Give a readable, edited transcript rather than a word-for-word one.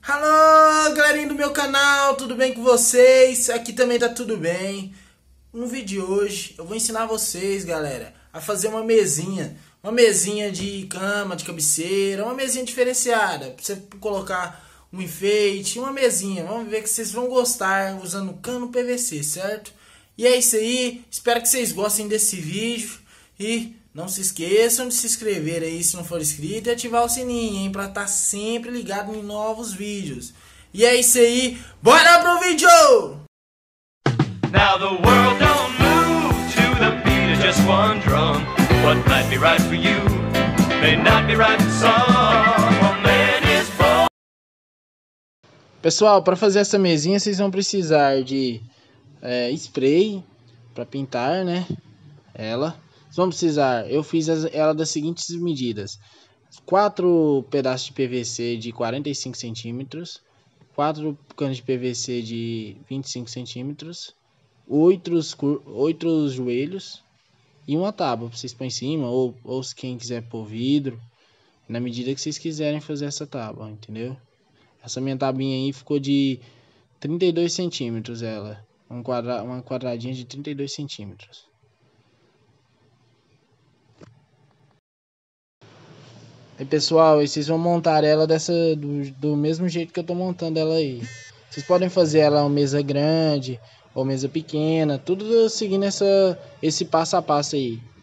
Alô, galerinha do meu canal, tudo bem com vocês? Aqui também tá tudo bem. No vídeo de hoje eu vou ensinar vocês, galera, a fazer uma mesinha de cama, de cabeceira, uma mesinha diferenciada, pra você colocar um enfeite, uma mesinha. Vamos ver que vocês vão gostar usando cano PVC, certo? E é isso aí, espero que vocês gostem desse vídeo e não se esqueçam de se inscrever aí se não for inscrito e ativar o sininho, hein, pra estar sempre ligado em novos vídeos. E é isso aí, bora pro vídeo! Now the world don't move to the beat of just one drum. What might be right for you may not be right for some. A man is born. Pessoal, para fazer essa mesinha vocês vão precisar de spray para pintar, né? Vocês vão precisar, eu fiz ela das seguintes medidas: 4 pedaços de PVC de 45 centímetros, 4 canos de PVC de 25 centímetros, 8 joelhos e uma tábua para vocês pôr em cima, ou se quem quiser pôr vidro, na medida que vocês quiserem fazer essa tábua, entendeu? Essa minha tabuinha aí ficou de 32 centímetros, uma quadradinha de 32 centímetros. Aí, pessoal, vocês vão montar ela do mesmo jeito que eu tô montando ela aí. Vocês podem fazer ela uma mesa grande ou mesa pequena, tudo seguindo esse passo a passo aí.